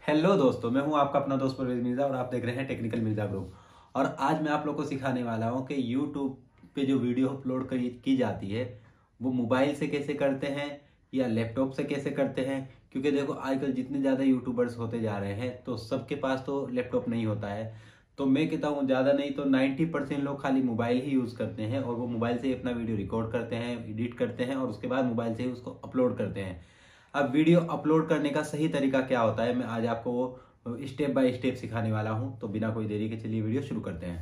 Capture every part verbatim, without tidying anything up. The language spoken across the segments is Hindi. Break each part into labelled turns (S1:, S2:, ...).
S1: हेलो दोस्तों, मैं हूं आपका अपना दोस्त परवेज मिर्जा और आप देख रहे हैं टेक्निकल मिर्जा ग्रुप। और आज मैं आप लोग को सिखाने वाला हूं कि यूट्यूब पे जो वीडियो अपलोड करी की जाती है वो मोबाइल से कैसे करते हैं या लैपटॉप से कैसे करते हैं। क्योंकि देखो आजकल जितने ज़्यादा यूट्यूबर्स होते जा रहे हैं तो सबके पास तो लैपटॉप नहीं होता है। तो मैं कहता हूँ ज़्यादा नहीं तो नाइन्टी परसेंट लोग खाली मोबाइल ही यूज़ करते हैं और वो मोबाइल से ही अपना वीडियो रिकॉर्ड करते हैं, एडिट करते हैं और उसके बाद मोबाइल से ही उसको अपलोड करते हैं। अब वीडियो अपलोड करने का सही तरीका क्या होता है मैं आज आपको वो स्टेप बाय स्टेप सिखाने वाला हूं। तो बिना कोई देरी के चलिए वीडियो शुरू करते हैं।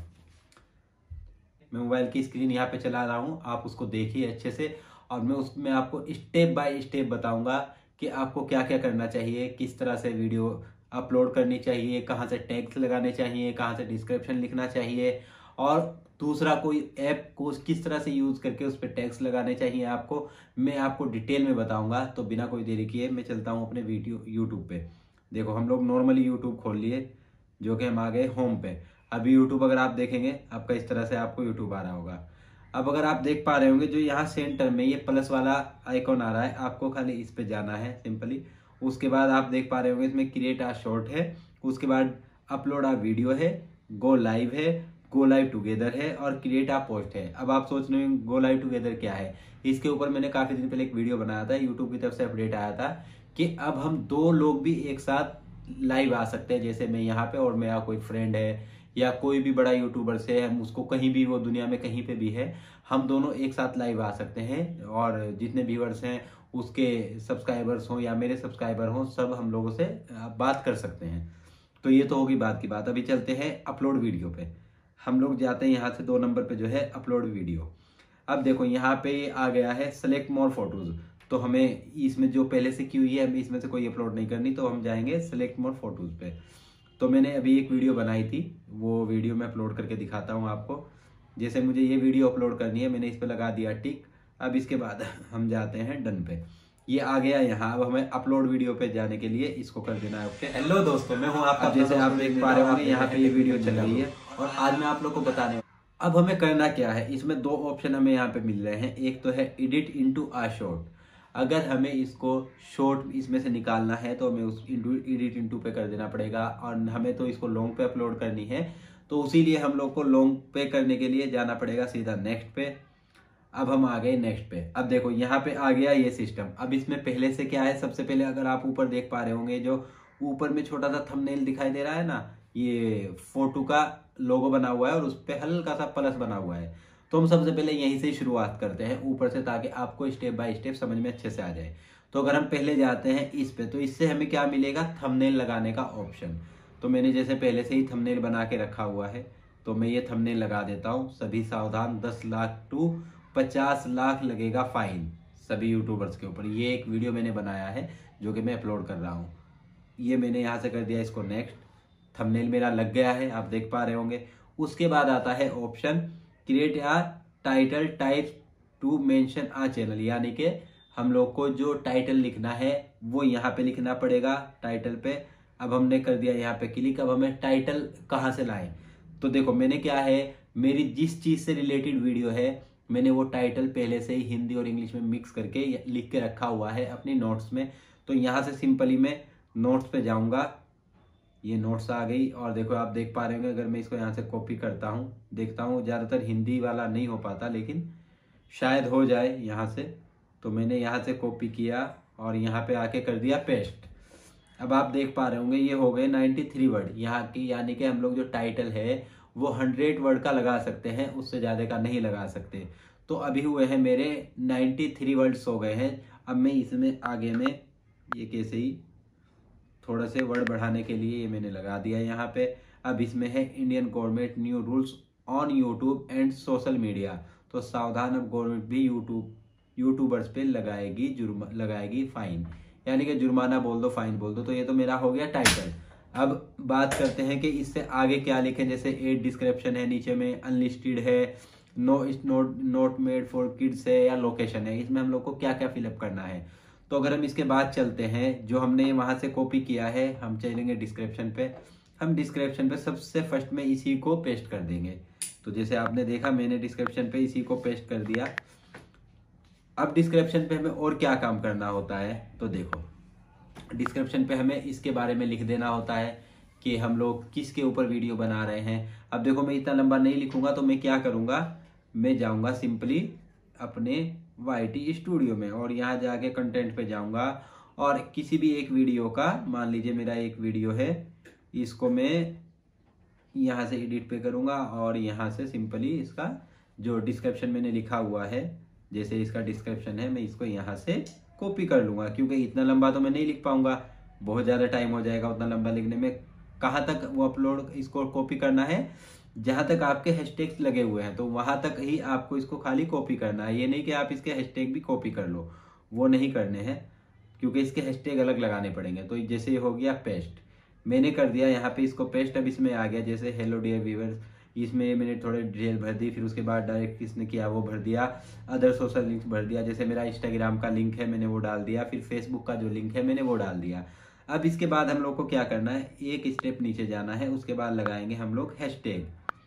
S1: मैं मोबाइल की स्क्रीन यहाँ पे चला रहा हूं, आप उसको देखिए अच्छे से और मैं उसमें आपको स्टेप बाय स्टेप बताऊंगा कि आपको क्या क्या करना चाहिए, किस तरह से वीडियो अपलोड करनी चाहिए, कहाँ से टैग्स लगाने चाहिए, कहाँ से डिस्क्रिप्शन लिखना चाहिए और दूसरा कोई ऐप को किस तरह से यूज करके उस पर टैग्स लगाने चाहिए आपको, मैं आपको डिटेल में बताऊंगा। तो बिना कोई देरी किए मैं चलता हूं अपने वीडियो यूट्यूब पे। देखो हम लोग नॉर्मली यूट्यूब खोल लिए, जो कि हम आ गए होम पे। अभी यूट्यूब अगर आप देखेंगे आपका इस तरह से आपको यूट्यूब आ रहा होगा। अब अगर आप देख पा रहे होंगे जो यहाँ सेंटर में ये प्लस वाला आइकॉन आ रहा है, आपको खाली इस पे जाना है सिंपली। उसके बाद आप देख पा रहे होंगे इसमें क्रिएट आ शॉर्ट है, उसके बाद अपलोड आ वीडियो है, गो लाइव है, गो लाइव टुगेदर है और क्रिएट आ पोस्ट है। अब आप सोच रहे हैं गो लाइव टुगेदर क्या है। इसके ऊपर मैंने काफी दिन पहले एक वीडियो बनाया था, यूट्यूब की तरफ से अपडेट आया था कि अब हम दो लोग भी एक साथ लाइव आ सकते हैं। जैसे मैं यहाँ पे और मेरा कोई फ्रेंड है या कोई भी बड़ा यूट्यूबर से हम उसको कहीं भी वो दुनिया में कहीं पे भी है, हम दोनों एक साथ लाइव आ सकते हैं और जितने व्यूअर्स हैं उसके सब्सक्राइबर्स हों या मेरे सब्सक्राइबर हों सब हम लोगों से बात कर सकते हैं। तो ये तो होगी बात की बात। अभी चलते हैं अपलोड वीडियो पे। हम लोग जाते हैं यहाँ से दो नंबर पे जो है अपलोड वीडियो। अब देखो यहाँ पे आ गया है सेलेक्ट मोर फोटोज। तो हमें इसमें जो पहले से की हुई है हमें इसमें से कोई अपलोड नहीं करनी, तो हम जाएंगे सेलेक्ट मोर फोटोज पे। तो मैंने अभी एक वीडियो बनाई थी, वो वीडियो मैं अपलोड करके दिखाता हूँ आपको। जैसे मुझे ये वीडियो अपलोड करनी है, मैंने इस पर लगा दिया टिक। अब इसके बाद हम जाते हैं डन पे। ये आ गया यहाँ। अब हमें अपलोड वीडियो पे जाने के लिए इसको कर देना है ओके। हेलो दोस्तों, मैं हूँ आपका। जैसे आप देख पा रहे होंगे यहाँ पे ये वीडियो चल रही है और आज मैं आप लोग को बताने। अब हमें करना क्या है, इसमें दो ऑप्शन हमें यहाँ पे मिल रहे हैं। एक तो है एडिट इनटू आ शॉर्ट। अगर हमें इसको शॉर्ट इसमें से निकालना है तो हमें उस एडिट इनटू पे कर देना पड़ेगा और हमें तो इसको लॉन्ग पे अपलोड करनी है। तो उसीलिए हम लोग को लॉन्ग पे करने के लिए जाना पड़ेगा सीधा नेक्स्ट पे। अब हम आ गए नेक्स्ट पे। अब देखो यहाँ पे आ गया ये सिस्टम। अब इसमें पहले से क्या है, सबसे पहले अगर आप ऊपर देख पा रहे होंगे जो ऊपर में छोटा सा थंबनेल दिखाई दे रहा है ना, ये फोटो का लोगो बना हुआ है और उस पर हल्का सा प्लस बना हुआ है। तो हम सबसे पहले यहीं से शुरुआत करते हैं ऊपर से, ताकि आपको स्टेप बाय स्टेप समझ में अच्छे से आ जाए। तो अगर हम पहले जाते हैं इस पे तो इससे हमें क्या मिलेगा, थंबनेल लगाने का ऑप्शन। तो मैंने जैसे पहले से ही थंबनेल बना के रखा हुआ है तो मैं ये थंबनेल लगा देता हूँ। सभी सावधान, दस लाख टू पचास लाख लगेगा फाइन सभी यूट्यूबर्स के ऊपर। ये एक वीडियो मैंने बनाया है जो कि मैं अपलोड कर रहा हूँ। ये मैंने यहाँ से कर दिया इसको नेक्स्ट। थंबनेल मेरा लग गया है, आप देख पा रहे होंगे। उसके बाद आता है option create a title type to mention a channel, यानी कि हम लोग को जो टाइटल लिखना है वो यहाँ पे लिखना पड़ेगा टाइटल पे। अब हमने कर दिया यहाँ पे क्लिक। अब हमें टाइटल कहाँ से लाएं, तो देखो मैंने क्या है, मेरी जिस चीज से रिलेटेड वीडियो है मैंने वो टाइटल पहले से ही हिंदी और इंग्लिश में मिक्स करके लिख के रखा हुआ है अपनी नोट्स में। तो यहाँ से सिंपली मैं नोट्स पे जाऊंगा, ये नोट्स आ गई और देखो आप देख पा रहे होंगे। अगर मैं इसको यहाँ से कॉपी करता हूँ, देखता हूँ ज़्यादातर हिंदी वाला नहीं हो पाता लेकिन शायद हो जाए यहाँ से। तो मैंने यहाँ से कॉपी किया और यहाँ पे आके कर दिया पेस्ट। अब आप देख पा रहे होंगे ये हो गए तिरानवे वर्ड यहाँ की, यानी कि हम लोग जो टाइटल है वो हंड्रेड वर्ड का लगा सकते हैं, उससे ज़्यादा का नहीं लगा सकते। तो अभी हुए हैं मेरे तिरानवे वर्ड्स हो गए हैं। अब मैं इसमें आगे में ये कैसे ही थोड़ा से वर्ड बढ़ाने के लिए ये मैंने लगा दिया यहाँ पे। अब इसमें है Indian government new rules on YouTube and social media. तो सावधान, अब गवर्नमेंट भी यूट्यूब यूट्यूबर्स पे लगाएगी जुर्म लगाएगी फाइन, यानी कि जुर्माना बोल दो, फाइन बोल दो। तो ये तो मेरा हो गया टाइटल। अब बात करते हैं कि इससे आगे क्या लिखें। जैसे एड डिस्क्रिप्शन है, नीचे में अनलिस्टेड है, no is not not made for kids है या लोकेशन है। इसमें हम लोग को क्या क्या फिलअप करना है। तो अगर हम इसके बाद चलते हैं, जो हमने वहां से कॉपी किया है हम चलेंगे डिस्क्रिप्शन पे। हम डिस्क्रिप्शन पे सबसे फर्स्ट में इसी को पेस्ट कर देंगे। तो जैसे आपने देखा मैंने डिस्क्रिप्शन पे इसी को पेस्ट कर दिया। अब डिस्क्रिप्शन पे हमें और क्या काम करना होता है, तो देखो डिस्क्रिप्शन पे हमें इसके बारे में लिख देना होता है कि हम लोग किसके ऊपर वीडियो बना रहे हैं। अब देखो मैं इतना लंबा नहीं लिखूंगा, तो मैं क्या करूंगा, मैं जाऊंगा सिंपली अपने वाई टी स्टूडियो में और यहाँ जाके कंटेंट पे जाऊंगा और किसी भी एक वीडियो का, मान लीजिए मेरा एक वीडियो है, इसको मैं यहाँ से एडिट पे करूंगा और यहाँ से सिंपली इसका जो डिस्क्रिप्शन मैंने लिखा हुआ है, जैसे इसका डिस्क्रिप्शन है, मैं इसको यहाँ से कॉपी कर लूंगा, क्योंकि इतना लंबा तो मैं नहीं लिख पाऊंगा, बहुत ज़्यादा टाइम हो जाएगा उतना लंबा लिखने में। कहाँ तक वो अपलोड इसको कॉपी करना है, जहाँ तक आपके हैशटैग्स लगे हुए हैं तो वहाँ तक ही आपको इसको खाली कॉपी करना है। ये नहीं कि आप इसके हैशटैग भी कॉपी कर लो, वो नहीं करने हैं, क्योंकि इसके हैशटैग अलग लगाने पड़ेंगे। तो जैसे ये हो गया पेस्ट, मैंने कर दिया यहाँ पे इसको पेस्ट। अब इसमें आ गया जैसे हेलो डियर व्यूअर्स, इसमें मैंने थोड़े डिटेल भर दी, फिर उसके बाद डायरेक्ट किसने किया वो भर दिया, अदर सोशल लिंक्स भर दिया, जैसे मेरा इंस्टाग्राम का लिंक है मैंने वो डाल दिया, फिर फेसबुक का जो लिंक है मैंने वो डाल दिया। अब इसके बाद हम लोग को क्या करना है, एक स्टेप नीचे जाना है, उसके बाद लगाएंगे हम लोग हैशटैग।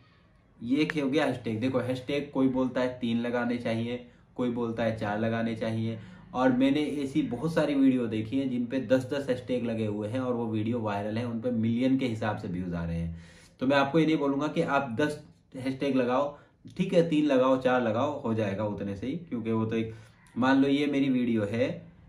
S1: ये हो गया हैशटैग। देखो हैशटैग कोई बोलता है तीन लगाने चाहिए, कोई बोलता है चार लगाने चाहिए, और मैंने ऐसी बहुत सारी वीडियो देखी है जिन पे दस दस हैशटैग लगे हुए हैं और वो वीडियो वायरल है, उन पे मिलियन के हिसाब से व्यूज आ रहे हैं। तो मैं आपको ये नहीं बोलूंगा कि आप दस हैशटैग लगाओ, ठीक है तीन लगाओ चार लगाओ, हो जाएगा उतने से ही, क्योंकि वो तो एक, मान लो ये मेरी वीडियो है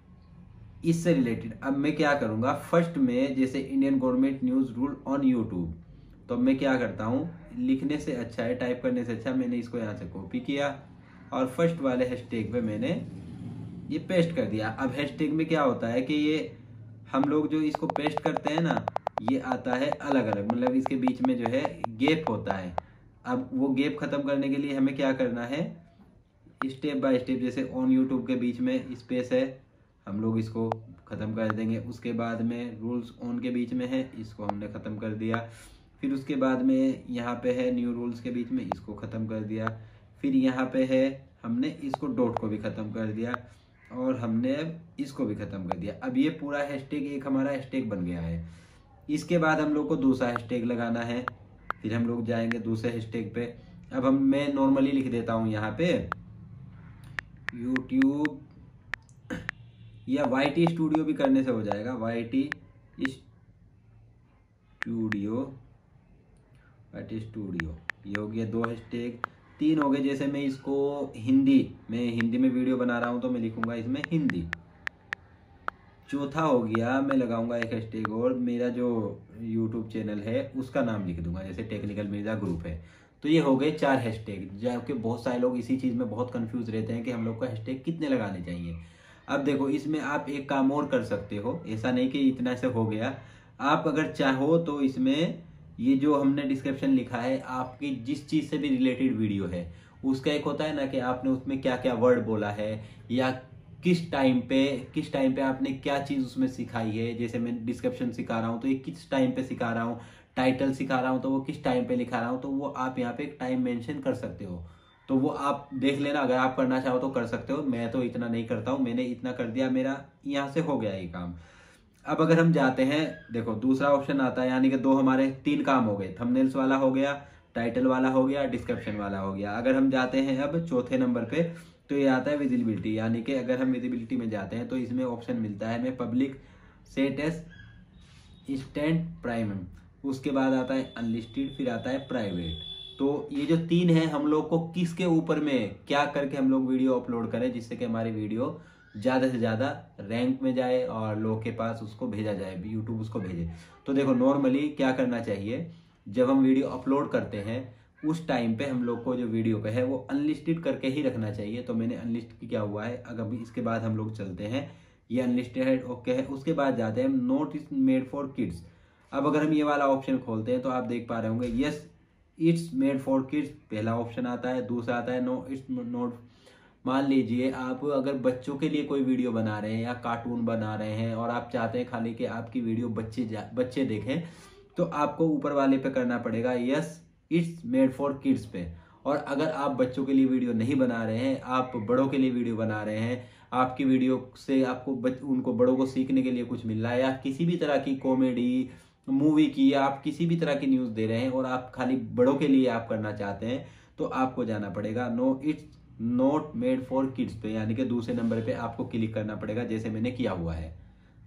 S1: इससे रिलेटेड। अब मैं क्या करूंगा, फर्स्ट में जैसे Indian government news rule on YouTube, तो मैं क्या करता हूँ, लिखने से अच्छा है टाइप करने से अच्छा, मैंने इसको यहाँ से कॉपी किया और फर्स्ट वाले हैशटैग पे मैंने ये पेस्ट कर दिया। अब हैशटैग में क्या होता है कि ये हम लोग जो इसको पेस्ट करते हैं ना, ये आता है अलग अलग, मतलब इसके बीच में जो है गैप होता है। अब वो गैप खत्म करने के लिए हमें क्या करना है, स्टेप बाय स्टेप, जैसे ऑन यूट्यूब के बीच में स्पेस है, हम लोग इसको खत्म कर देंगे। उसके बाद में रूल्स ऑन के बीच में है, इसको हमने खत्म कर दिया। फिर उसके बाद में यहाँ पे है न्यू रूल्स के बीच में, इसको खत्म कर दिया। फिर यहाँ पे है हमने इसको डॉट को भी खत्म कर दिया और हमने अब इसको भी खत्म कर दिया। अब ये पूरा हैशटैग एक हमारा हैशटैग बन गया है। इसके बाद हम लोग को दूसरा हैशटैग लगाना है, फिर हम लोग जाएंगे दूसरे हैशटैग पे। अब हम मैं नॉर्मली लिख देता हूँ यहाँ पे यूट्यूब, या वाई टी स्टूडियो भी करने से हो जाएगा, Y T studio, Y T studio. ये हो गया दो हैशटैग, तीन हो गए। जैसे मैं इसको हिंदी में हिंदी में वीडियो बना रहा हूं तो मैं लिखूंगा इसमें हिंदी। चौथा हो गया, मैं लगाऊंगा एक हैशटैग और, मेरा जो यूट्यूब चैनल है उसका नाम लिख दूंगा, जैसे टेक्निकल मिर्जा ग्रुप है। तो ये हो गए चार हैशटैग, जबकि बहुत सारे लोग इसी चीज में बहुत कंफ्यूज रहते हैं कि हम लोग को हैशटैग कितने लगाने चाहिए। अब देखो इसमें आप एक काम और कर सकते हो, ऐसा नहीं कि इतना से हो गया, आप अगर चाहो तो इसमें ये जो हमने डिस्क्रिप्शन लिखा है, आपकी जिस चीज से भी रिलेटेड वीडियो है उसका एक होता है ना कि आपने उसमें क्या क्या वर्ड बोला है, या किस टाइम पे किस टाइम पे आपने क्या चीज उसमें सिखाई है। जैसे मैं डिस्क्रिप्शन सिखा रहा हूँ तो ये किस टाइम पे सिखा रहा हूँ, टाइटल सिखा रहा हूँ तो वो किस टाइम पे लिखा रहा हूँ, तो वो आप यहाँ पे एक टाइम मेंशन कर सकते हो। तो वो आप देख लेना, अगर आप करना चाहो तो कर सकते हो। मैं तो इतना नहीं करता हूँ, मैंने इतना कर दिया, मेरा यहाँ से हो गया ये काम। अब अगर हम जाते हैं, देखो दूसरा ऑप्शन आता है, यानी कि दो हमारे तीन काम हो गए, थंबनेल्स वाला हो गया, टाइटल वाला हो गया, डिस्क्रिप्शन वाला हो गया। अगर हम जाते हैं अब चौथे नंबर पे, तो ये आता है विजिबिलिटी, यानी कि अगर हम विजिबिलिटी में जाते हैं तो इसमें ऑप्शन मिलता है हमें public, set S, stand, prime. उसके बाद आता है अनलिस्टेड, फिर आता है प्राइवेट। तो ये जो तीन है, हम लोग को किसके ऊपर में क्या करके हम लोग वीडियो अपलोड करें जिससे कि हमारी वीडियो ज़्यादा से ज़्यादा रैंक में जाए और लोग के पास उसको भेजा जाए, यूट्यूब उसको भेजे। तो देखो नॉर्मली क्या करना चाहिए, जब हम वीडियो अपलोड करते हैं उस टाइम पे हम लोग को जो वीडियो पे है वो अनलिस्टेड करके ही रखना चाहिए। तो मैंने अनलिस्ट किया हुआ है। अगर इसके बाद हम लोग चलते हैं, ये अनलिस्टेड है, ओके है। उसके बाद जाते हैं not is made for kids. अब अगर हम ये वाला ऑप्शन खोलते हैं तो आप देख पा रहे होंगे, yes it's made for kids पहला ऑप्शन आता है। दूसरा आता है नो इट्स नोट। मान लीजिए आप अगर बच्चों के लिए कोई वीडियो बना रहे हैं या कार्टून बना रहे हैं और आप चाहते हैं खाली कि आपकी वीडियो बच्चे बच्चे देखें, तो आपको ऊपर वाले पे करना पड़ेगा yes it's made for kids पे। और अगर आप बच्चों के लिए वीडियो नहीं बना रहे हैं, आप बड़ों के लिए वीडियो बना रहे हैं, आपकी वीडियो से आपको बच, उनको बड़ों को सीखने के लिए कुछ मिल रहा है, या किसी भी तरह की कॉमेडी मूवी की, या आप किसी भी तरह की न्यूज़ दे रहे हैं और आप खाली बड़ों के लिए आप करना चाहते हैं, तो आपको जाना पड़ेगा no it's not made for kids पे, यानी कि दूसरे नंबर पे आपको क्लिक करना पड़ेगा, जैसे मैंने किया हुआ है।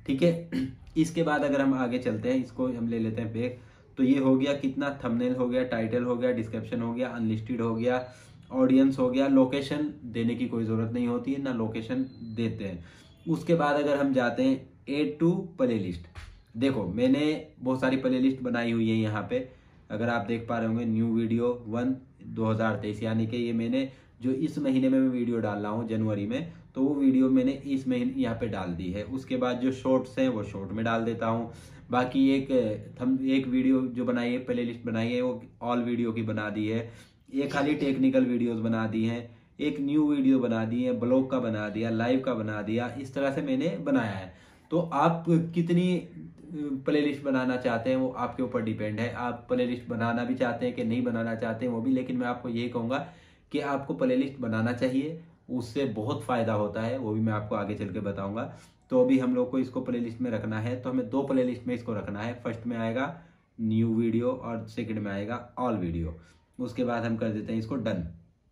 S1: ठीक है। इसके बाद अगर हम आगे चलते हैं, इसको हम ले लेते हैं बैक। तो ये हो गया कितना, थंबनेल हो गया, टाइटल हो गया, डिस्क्रिप्शन हो गया, अनलिस्टेड हो गया, ऑडियंस हो गया। लोकेशन देने की कोई ज़रूरत नहीं होती है, ना लोकेशन देते हैं। उसके बाद अगर हम जाते हैं एड टू प्ले लिस्ट, देखो मैंने बहुत सारी प्ले लिस्ट बनाई हुई है यहाँ पे, अगर आप देख पा रहे होंगे न्यू वीडियो वन दो हज़ार तेईस, यानी कि ये मैंने जो इस महीने में मैं वीडियो डाल रहा हूँ जनवरी में, तो वो वीडियो मैंने इस महीने यहाँ पे डाल दी है। उसके बाद जो शॉर्ट्स हैं वो शॉर्ट में डाल देता हूँ। बाकी एक हम एक वीडियो जो बनाई है, प्ले लिस्ट बनाई है, वो ऑल वीडियो की बना दी है। एक खाली टेक्निकल वीडियोस बना दी हैं, एक न्यू वीडियो बना दी है, ब्लॉग का बना दिया, लाइव का बना दिया। इस तरह से मैंने बनाया है। तो आप कितनी प्ले लिस्ट बनाना चाहते हैं वो आपके ऊपर डिपेंड है। आप प्ले लिस्ट बनाना भी चाहते हैं कि नहीं बनाना चाहते हैं वो भी, लेकिन मैं आपको यही कहूँगा कि आपको प्ले लिस्ट बनाना चाहिए, उससे बहुत फ़ायदा होता है, वो भी मैं आपको आगे चल के बताऊँगा। तो अभी हम लोग को इसको प्ले लिस्ट में रखना है, तो हमें दो प्ले लिस्ट में इसको रखना है। फर्स्ट में आएगा न्यू वीडियो और सेकंड में आएगा ऑल वीडियो। उसके बाद हम कर देते हैं इसको डन,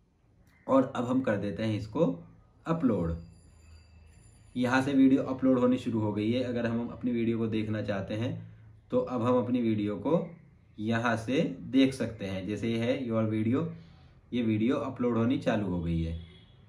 S1: और अब हम कर देते हैं इसको अपलोड। यहाँ से वीडियो अपलोड होनी शुरू हो गई है। अगर हम अपनी वीडियो को देखना चाहते हैं तो अब हम अपनी वीडियो को यहाँ से देख सकते हैं। जैसे ये है योर वीडियो, ये वीडियो अपलोड होनी चालू हो गई है।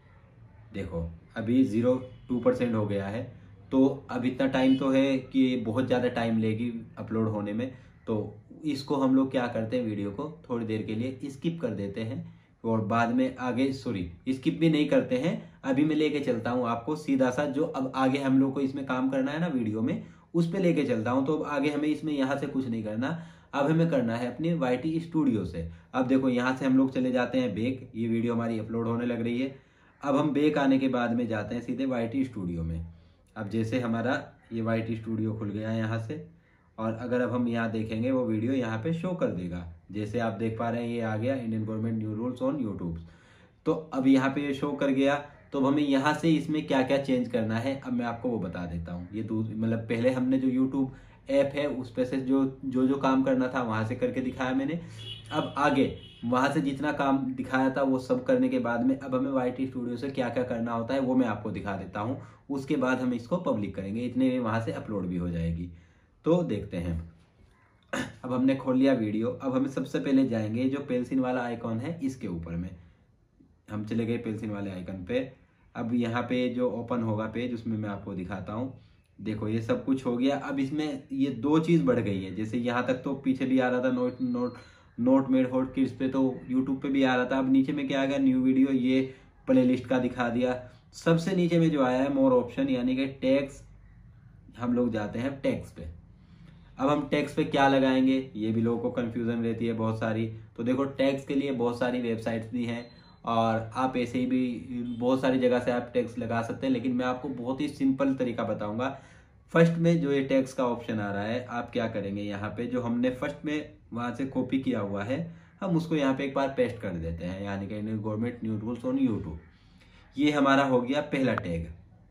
S1: देखो अभी ज़ीरो टू परसेंट हो गया है। तो अब इतना टाइम तो है कि बहुत ज़्यादा टाइम लेगी अपलोड होने में। तो इसको हम लोग क्या करते हैं, वीडियो को थोड़ी देर के लिए स्किप कर देते हैं और बाद में आगे, सॉरी स्किप भी नहीं करते हैं, अभी मैं लेके चलता हूँ आपको सीधा सा जो अब आगे हम लोग को इसमें काम करना है ना वीडियो में, उस पर लेके चलता हूँ। तो अब आगे हमें इसमें यहाँ से कुछ नहीं करना, अब हमें करना है अपनी वाई टी स्टूडियो से। अब देखो यहाँ से हम लोग चले जाते हैं बैक, ये वीडियो हमारी अपलोड होने लग रही है। अब हम बैक आने के बाद में जाते हैं सीधे वाई टी स्टूडियो में। अब जैसे हमारा ये वाई टी स्टूडियो खुल गया है यहाँ से, और अगर अब हम यहाँ देखेंगे वो वीडियो यहाँ पे शो कर देगा। जैसे आप देख पा रहे हैं ये आ गया Indian government new rules on YouTube. तो अब यहाँ पे ये शो कर गया। तो अब हमें यहाँ से इसमें क्या क्या चेंज करना है अब मैं आपको वो बता देता हूँ। ये मतलब पहले हमने जो यूट्यूब ऐप है उस पर से जो जो जो काम करना था वहाँ से करके दिखाया मैंने। अब आगे वहाँ से जितना काम दिखाया था वो सब करने के बाद में अब हमें वाई टी स्टूडियो से क्या क्या करना होता है वो मैं आपको दिखा देता हूँ। उसके बाद हम इसको पब्लिक करेंगे, इतने में वहाँ से अपलोड भी हो जाएगी। तो देखते हैं। अब हमने खोल लिया वीडियो। अब हमें सबसे पहले जाएंगे जो पेंसिल वाला आइकॉन है इसके ऊपर में, हम चले गए पेंसिल वाले आइकन पे। अब यहाँ पे जो ओपन होगा पेज उसमें मैं आपको दिखाता हूँ। देखो ये सब कुछ हो गया। अब इसमें ये दो चीज़ बढ़ गई है। जैसे यहाँ तक तो पीछे भी आ रहा था not not not made hot kids पे, तो यूट्यूब पे भी आ रहा था। अब नीचे में क्या आ गया, न्यू वीडियो, ये प्ले लिस्ट का दिखा दिया। सबसे नीचे में जो आया है मोर ऑप्शन, यानी कि टैग्स, हम लोग जाते हैं टैग्स पे। अब हम टैग्स पे क्या लगाएंगे, ये भी लोगों को कंफ्यूजन रहती है बहुत सारी। तो देखो टैग्स के लिए बहुत सारी वेबसाइट्स भी हैं और आप ऐसे ही भी बहुत सारी जगह से आप टैग्स लगा सकते हैं, लेकिन मैं आपको बहुत ही सिंपल तरीका बताऊंगा। फर्स्ट में जो ये टैग्स का ऑप्शन आ रहा है, आप क्या करेंगे, यहाँ पे जो हमने फर्स्ट में वहाँ से कॉपी किया हुआ है हम उसको यहाँ पे एक बार पेस्ट कर देते हैं, यानी कि Indian government new rules on YouTube. ये हमारा हो गया पहला टैग।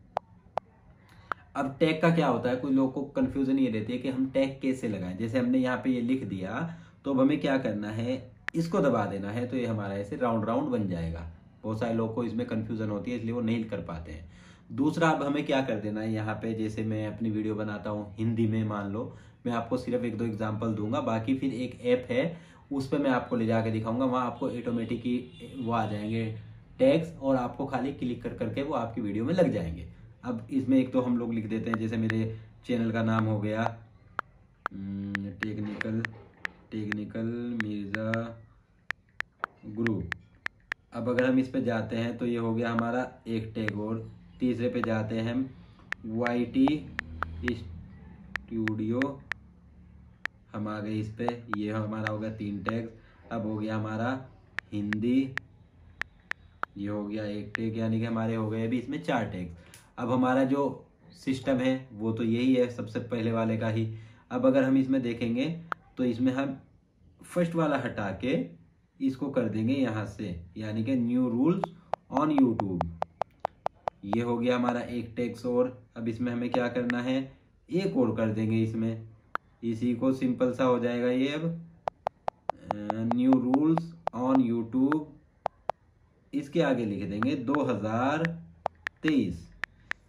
S1: अब टैग का क्या होता है, कुछ लोगों को कंफ्यूजन ये रहती है कि हम टैग कैसे लगाएं। जैसे हमने यहाँ पे ये लिख दिया, तो अब हमें क्या करना है, इसको दबा देना है, तो ये हमारा ऐसे राउंड राउंड बन जाएगा। बहुत सारे लोगों को इसमें कंफ्यूजन होती है, इसलिए वो नहीं कर पाते हैं। दूसरा, अब हमें क्या कर देना है, यहाँ पे जैसे मैं अपनी वीडियो बनाता हूँ हिंदी में, मान लो मैं आपको सिर्फ एक दो एग्जाम्पल दूंगा, बाकी फिर एक ऐप है उस पर मैं आपको ले जाके दिखाऊंगा। वहाँ आपको ऑटोमेटिक ही वो आ जाएंगे टैग्स, और आपको खाली क्लिक कर करके वो आपकी वीडियो में लग जाएंगे। अब इसमें एक तो हम लोग लिख देते हैं, जैसे मेरे चैनल का नाम हो गया टेक्निकल टेक्निकल मिर्ज़ा गुरु। अब अगर हम इस पे जाते हैं तो ये हो गया हमारा एक टैग। और तीसरे पे जाते हैं हम वाई टी स्टूडियो, हम आ गए इस पे, ये हमारा हो गया तीन टैग। अब हो गया हमारा हिंदी, ये हो गया एक टैग, यानी कि हमारे हो गए अभी इसमें चार टैग। अब हमारा जो सिस्टम है वो तो यही है सबसे पहले वाले का ही। अब अगर हम इसमें देखेंगे तो इसमें हम फर्स्ट वाला हटा के इसको कर देंगे यहाँ से, यानी कि न्यू रूल्स ऑन यूट्यूब। ये हो गया हमारा एक टैक्स। और अब इसमें हमें क्या करना है, एक और कर देंगे इसमें, इसी को सिंपल सा हो जाएगा ये। अब न्यू रूल्स ऑन यूट्यूब, इसके आगे लिख देंगे दो हज़ार तेईस।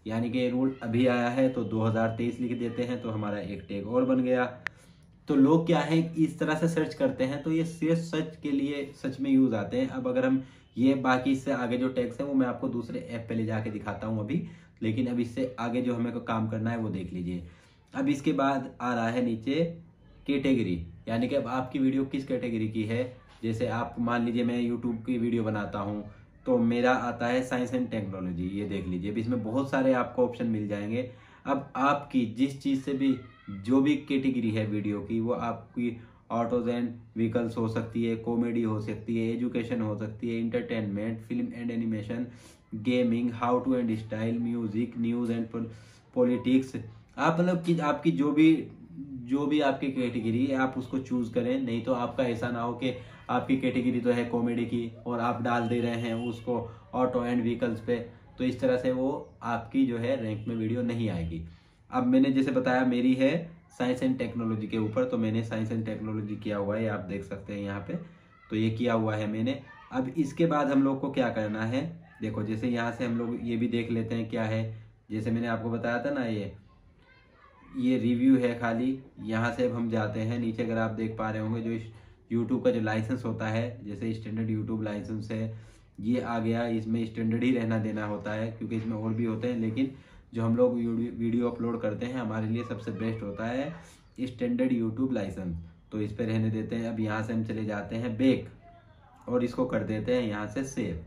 S1: यानी कि ये रूल अभी आया है तो दो हज़ार तेईस लिख देते हैं तो हमारा एक टैग और बन गया। तो लोग क्या है इस तरह से सर्च करते हैं, तो ये सिर्फ सच के लिए सच में यूज आते हैं। अब अगर हम ये बाकी इससे आगे जो टैग्स हैं वो मैं आपको दूसरे ऐप पे ले जाके दिखाता हूँ अभी, लेकिन अब इससे आगे जो हमें को काम करना है वो देख लीजिए। अब इसके बाद आ रहा है नीचे कैटेगरी, यानी कि अब आपकी वीडियो किस कैटेगरी की है। जैसे आप मान लीजिए मैं यूट्यूब की वीडियो बनाता हूँ तो मेरा आता है साइंस एंड टेक्नोलॉजी, ये देख लीजिए। अब इसमें बहुत सारे आपको ऑप्शन मिल जाएंगे। अब आपकी जिस चीज़ से भी जो भी कैटेगरी है वीडियो की, वो आपकी ऑटोज एंड व्हीकल्स हो सकती है, कॉमेडी हो सकती है, एजुकेशन हो सकती है, entertainment, film and animation, gaming, how to and style, music, news and politics. आप मतलब कि आपकी जो भी जो भी आपकी कैटेगरी है आप उसको चूज करें। नहीं तो आपका ऐसा ना हो कि आपकी कैटेगरी तो है कॉमेडी की और आप डाल दे रहे हैं उसको ऑटो एंड व्हीकल्स पे, तो इस तरह से वो आपकी जो है रैंक में वीडियो नहीं आएगी। अब मैंने जैसे बताया मेरी है साइंस एंड टेक्नोलॉजी के ऊपर, तो मैंने साइंस एंड टेक्नोलॉजी किया हुआ है, आप देख सकते हैं यहाँ पे, तो ये किया हुआ है मैंने। अब इसके बाद हम लोग को क्या करना है, देखो जैसे यहाँ से हम लोग ये भी देख लेते हैं क्या है। जैसे मैंने आपको बताया था ना ये ये रिव्यू है खाली, यहाँ से अब हम जाते हैं नीचे। अगर आप देख पा रहे होंगे जो यूट्यूब का जो लाइसेंस होता है, जैसे स्टैंडर्ड यूट्यूब लाइसेंस है, ये आ गया। इसमें स्टैंडर्ड ही रहना देना होता है क्योंकि इसमें और भी होते हैं, लेकिन जो हम लोग वीडियो अपलोड करते हैं हमारे लिए सबसे बेस्ट होता है स्टैंडर्ड यूट्यूब लाइसेंस, तो इस पर रहने देते हैं। अब यहाँ से हम चले जाते हैं बैक और इसको कर देते हैं यहाँ से सेव।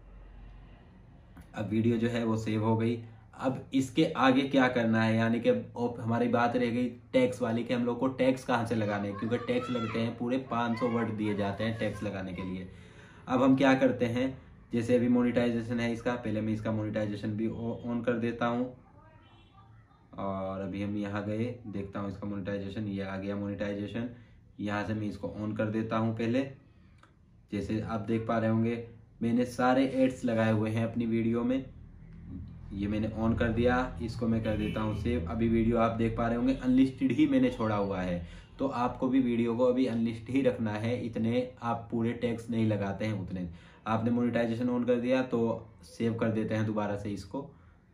S1: अब वीडियो जो है वो सेव हो गई। अब इसके आगे क्या करना है, यानी कि हमारी बात रह गई टैक्स वाली कि हम लोग को टैक्स कहाँ से लगाने हैं, क्योंकि टैक्स लगते हैं पूरे पाँच सौ वर्ड दिए जाते हैं टैक्स लगाने के लिए। अब हम क्या करते हैं, जैसे अभी मोनेटाइजेशन है इसका, पहले मैं इसका मोनेटाइजेशन भी ऑन कर देता हूँ। और अभी हम यहाँ गए, देखता हूँ इसका मोनेटाइजेशन, ये आ गया मोनेटाइजेशन। यहाँ से मैं इसको ऑन कर देता हूँ पहले। जैसे आप देख पा रहे होंगे मैंने सारे एड्स लगाए हुए हैं अपनी वीडियो में, ये मैंने ऑन कर दिया। इसको मैं कर देता हूँ सेव। अभी वीडियो आप देख पा रहे होंगे अनलिस्टेड ही मैंने छोड़ा हुआ है, तो आपको भी वीडियो को अभी अनलिस्टेड ही रखना है, इतने आप पूरे टैक्स नहीं लगाते हैं उतने। आपने मोनेटाइजेशन ऑन कर दिया तो सेव कर देते हैं दोबारा से इसको।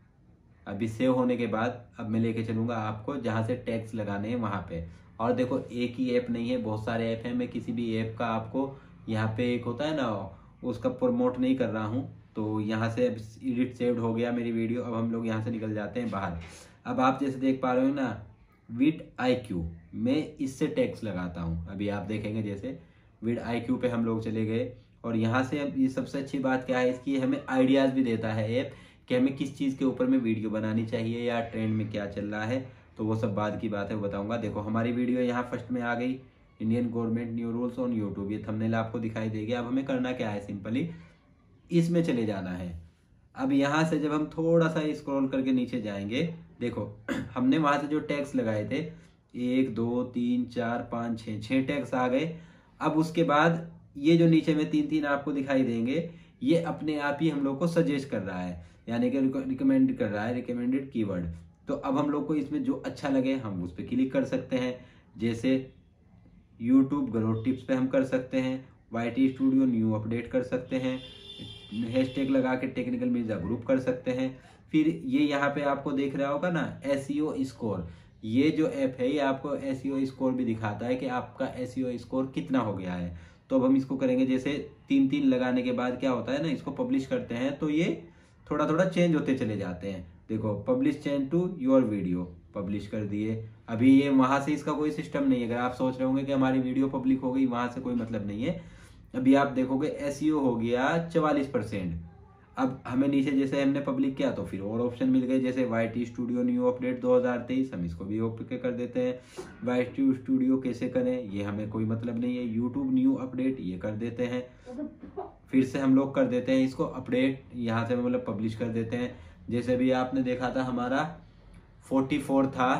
S1: अभी सेव होने के बाद अब मैं लेके चलूंगा आपको जहाँ से टैक्स लगाने हैं वहाँ पे। और देखो एक ही ऐप नहीं है, बहुत सारे ऐप हैं, मैं किसी भी ऐप का आपको यहाँ पे एक होता है ना उसका प्रमोट नहीं कर रहा हूँ। तो यहाँ से एडिट सेव्ड हो गया मेरी वीडियो। अब हम लोग यहाँ से निकल जाते हैं बाहर। अब आप जैसे देख पा रहे हो ना विड आई क्यू, मैं इससे टैक्स लगाता हूँ। अभी आप देखेंगे जैसे विड आई क्यू पे हम लोग चले गए और यहाँ से अब ये सबसे अच्छी बात क्या है इसकी, हमें आइडियाज़ भी देता है ऐप कि हमें किस चीज़ के ऊपर में वीडियो बनानी चाहिए या ट्रेंड में क्या चल रहा है, तो वो सब बाद की बात है, वो बताऊँगा। देखो हमारी वीडियो यहाँ फर्स्ट में आ गई, Indian government new rules on YouTube, ये थंबनेल आपको दिखाई देगी। अब हमें करना क्या है, सिंपली इसमें चले जाना है। अब यहाँ से जब हम थोड़ा सा स्क्रॉल करके नीचे जाएंगे, देखो हमने वहां से जो टैग्स लगाए थे एक दो तीन चार पाँच छः छः टैग्स आ गए। अब उसके बाद ये जो नीचे में तीन तीन आपको दिखाई देंगे, ये अपने आप ही हम लोग को सजेस्ट कर रहा है, यानी कि रिकमेंड कर रहा है, रिकमेंडेड कीवर्ड। तो अब हम लोग को इसमें जो अच्छा लगे हम उस पर क्लिक कर सकते हैं। जैसे यूट्यूब ग्रो टिप्स पे हम कर सकते हैं, Y T studio new update कर सकते हैं, हैशटैग लगा के टेक्निकल मिर्जा ग्रुप कर सकते हैं। फिर ये यहाँ पे आपको देख रहा होगा ना एसईओ स्कोर, ये जो ऐप है ये आपको एसईओ स्कोर भी दिखाता है कि आपका एसईओ स्कोर कितना हो गया है। तो अब हम इसको करेंगे, जैसे तीन तीन लगाने के बाद क्या होता है ना, इसको पब्लिश करते हैं तो ये थोड़ा थोड़ा चेंज होते चले जाते हैं। देखो publish change to your video, publish कर दिए। अभी ये वहां से इसका कोई सिस्टम नहीं है। अगर आप सोच रहे होंगे कि हमारी वीडियो पब्लिक हो गई, वहां से कोई मतलब नहीं है। अभी आप देखोगे एसईओ हो गया चवालीस परसेंट। अब हमें नीचे जैसे हमने पब्लिक किया तो फिर और ऑप्शन मिल गए, जैसे Y T studio new update दो हज़ार तेईस, हम इसको भी ओके कर देते हैं। वाई टी स्टूडियो कैसे करें ये हमें कोई मतलब नहीं है। यूट्यूब न्यू अपडेट ये कर देते हैं, फिर से हम लोग कर देते हैं इसको अपडेट, यहाँ से मतलब पब्लिश कर देते हैं। जैसे भी आपने देखा था हमारा चौवालीस था,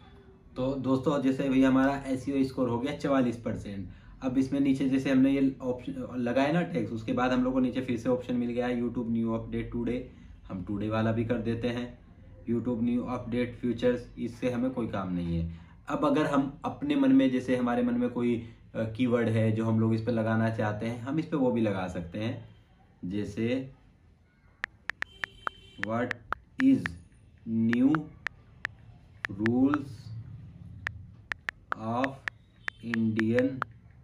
S1: तो दोस्तों जैसे भी हमारा एसईओ स्कोर हो गया चवालीस परसेंट। अब इसमें नीचे जैसे हमने ये ऑप्शन लगाया ना टैक्स, उसके बाद हम लोग को नीचे फिर से ऑप्शन मिल गया है यूट्यूब न्यू अपडेट टुडे, हम टुडे वाला भी कर देते हैं। यूट्यूब न्यू अपडेट फ्यूचर्स, इससे हमें कोई काम नहीं है। अब अगर हम अपने मन में, जैसे हमारे मन में कोई कीवर्ड है जो हम लोग इस पे लगाना चाहते हैं, हम इस पे वो भी लगा सकते हैं। जैसे what is new rules of Indian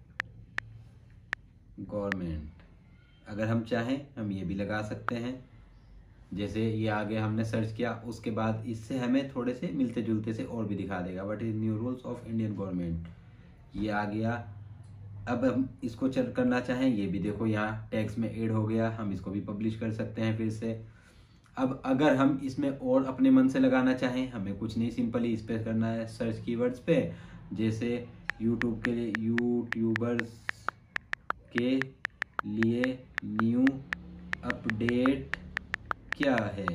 S1: government. अगर हम चाहें हम ये भी लगा सकते हैं। जैसे ये आगे हमने सर्च किया, उसके बाद इससे हमें थोड़े से मिलते जुलते से और भी दिखा देगा। What is new rules of Indian government, ये आ गया। अब हम इसको चल करना चाहें, ये भी देखो यहाँ टैग्स में ऐड हो गया, हम इसको भी पब्लिश कर सकते हैं फिर से। अब अगर हम इसमें और अपने मन से लगाना चाहें, हमें कुछ नहीं, सिंपली इस पे करना है सर्च कीवर्ड्स पे। जैसे यूट्यूब के लिए, यूट्यूबर्स के लिए न्यू अपडेट क्या है,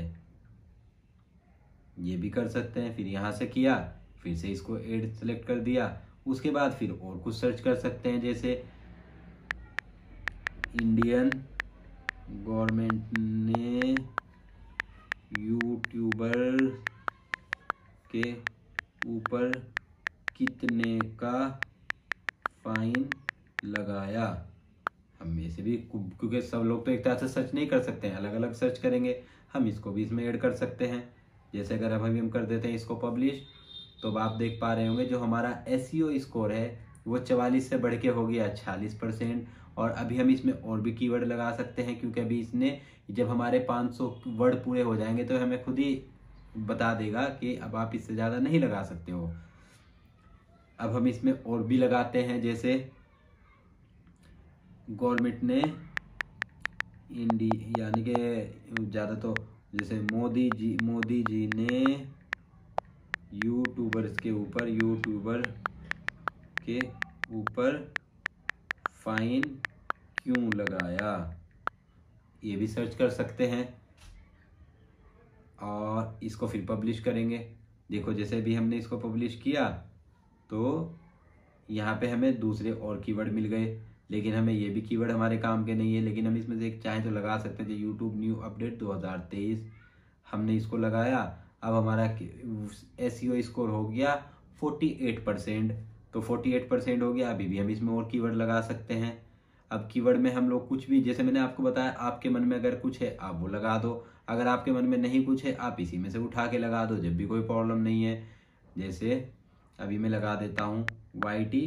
S1: ये भी कर सकते हैं। फिर यहाँ से किया, फिर से इसको ऐड सेलेक्ट कर दिया, उसके बाद फिर और कुछ सर्च कर सकते हैं। जैसे इंडियन गवर्नमेंट ने यूट्यूबर के ऊपर कितने का फाइन लगाया, हम ऐसे भी, क्योंकि सब लोग तो एक तरह से सर्च नहीं कर सकते हैं, अलग अलग सर्च करेंगे, हम इसको भी इसमें ऐड कर सकते हैं। जैसे अगर अब हम कर देते हैं इसको पब्लिश, तो अब आप देख पा रहे होंगे जो हमारा एसईओ स्कोर है वो चवालीस से बढ़ के हो गया छियालीस परसेंट। और अभी हम इसमें और भी कीवर्ड लगा सकते हैं, क्योंकि अभी इसने जब हमारे पाँच सौ वर्ड पूरे हो जाएंगे तो हमें खुद ही बता देगा कि अब आप इससे ज़्यादा नहीं लगा सकते हो। अब हम इसमें और भी लगाते हैं, जैसे गवर्नमेंट ने इंडिया, यानी कि ज़्यादा तो जैसे मोदी जी मोदी जी ने यूट्यूबर्स के ऊपर यूट्यूबर के ऊपर फाइन क्यों लगाया, ये भी सर्च कर सकते हैं। और इसको फिर पब्लिश करेंगे। देखो जैसे भी हमने इसको पब्लिश किया तो यहाँ पे हमें दूसरे और कीवर्ड मिल गए, लेकिन हमें ये भी कीवर्ड हमारे काम के नहीं है, लेकिन हम इसमें से एक चाहें तो लगा सकते हैं। यूट्यूब न्यू अपडेट दो हज़ार तेईस, हमने इसको लगाया। अब हमारा एसईओ स्कोर हो गया अड़तालीस परसेंट, तो अड़तालीस परसेंट हो गया। अभी भी हम इसमें और कीवर्ड लगा सकते हैं। अब कीवर्ड में हम लोग कुछ भी, जैसे मैंने आपको बताया, आपके मन में अगर कुछ है आप वो लगा दो, अगर आपके मन में नहीं कुछ है आप इसी में से उठा के लगा दो, जब भी कोई प्रॉब्लम नहीं है। जैसे अभी मैं लगा देता हूँ वाई टी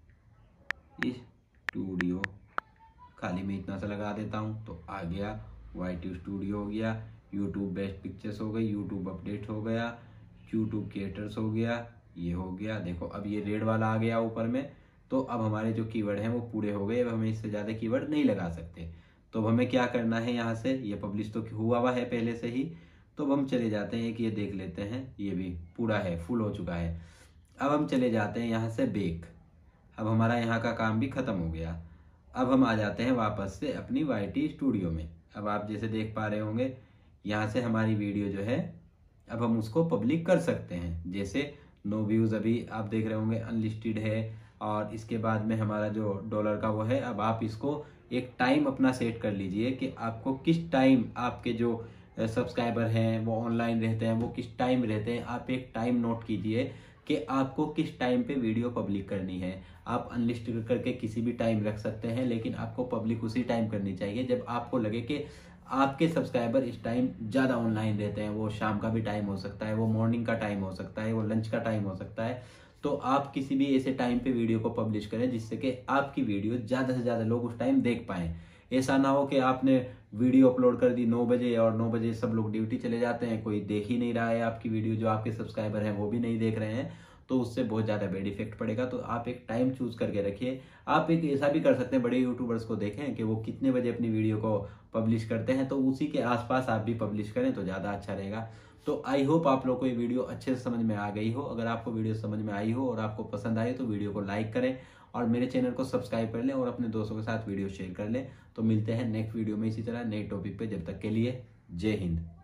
S1: स्टूडियो, खाली मैं इतना सा लगा देता हूँ तो आ गया वाई टी स्टूडियो हो गया। यूट्यूब बेस्ट पिक्चर्स हो गई, यूट्यूब अपडेट हो गया, यूट्यूब क्रिएटर्स हो गया, ये हो गया। देखो अब ये रेड वाला आ गया ऊपर में, तो अब हमारे जो कीवर्ड हैं वो पूरे हो गए। अब हमें इससे ज़्यादा कीवर्ड नहीं लगा सकते। तो अब हमें क्या करना है, यहाँ से ये पब्लिश तो हुआ हुआ है पहले से ही, तो अब हम चले जाते हैं, एक ये देख लेते हैं, ये भी पूरा है, फुल हो चुका है। अब हम चले जाते हैं यहाँ से बैक, अब हमारा यहाँ का काम भी ख़त्म हो गया। अब हम आ जाते हैं वापस से अपनी वाई टी स्टूडियो में। अब आप जैसे देख पा रहे होंगे यहाँ से हमारी वीडियो जो है अब हम उसको पब्लिक कर सकते हैं। जैसे नो व्यूज़ अभी आप देख रहे होंगे अनलिस्टेड है, और इसके बाद में हमारा जो डॉलर का वो है। अब आप इसको एक टाइम अपना सेट कर लीजिए कि आपको किस टाइम आपके जो सब्सक्राइबर हैं वो ऑनलाइन रहते हैं, वो किस टाइम रहते हैं। आप एक टाइम नोट कीजिए कि आपको किस टाइम पे वीडियो पब्लिक करनी है। आप अनलिस्टेड करके किसी भी टाइम रख सकते हैं, लेकिन आपको पब्लिक उसी टाइम करनी चाहिए जब आपको लगे कि आपके सब्सक्राइबर इस टाइम ज़्यादा ऑनलाइन रहते हैं। वो शाम का भी टाइम हो सकता है, वो मॉर्निंग का टाइम हो सकता है, वो लंच का टाइम हो सकता है। तो आप किसी भी ऐसे टाइम पे वीडियो को पब्लिश करें जिससे कि आपकी वीडियो ज़्यादा से ज़्यादा लोग उस टाइम देख पाएँ। ऐसा ना हो कि आपने वीडियो अपलोड कर दी नौ बजे और नौ बजे सब लोग ड्यूटी चले जाते हैं, कोई देख ही नहीं रहा है आपकी वीडियो, जो आपके सब्सक्राइबर हैं वो भी नहीं देख रहे हैं, तो उससे बहुत ज़्यादा बैड इफेक्ट पड़ेगा। तो आप एक टाइम चूज करके रखिए। आप एक ऐसा भी कर सकते हैं, बड़े यूट्यूबर्स को देखें कि वो कितने बजे अपनी वीडियो को पब्लिश करते हैं, तो उसी के आसपास आप भी पब्लिश करें तो ज़्यादा अच्छा रहेगा। तो आई होप आप लोग को ये वीडियो अच्छे से समझ में आ गई हो। अगर आपको वीडियो समझ में आई हो और आपको पसंद आई तो वीडियो को लाइक करें और मेरे चैनल को सब्सक्राइब कर लें और अपने दोस्तों के साथ वीडियो शेयर कर लें। तो मिलते हैं नेक्स्ट वीडियो में इसी तरह नए टॉपिक पे, जब तक के लिए जय हिंद।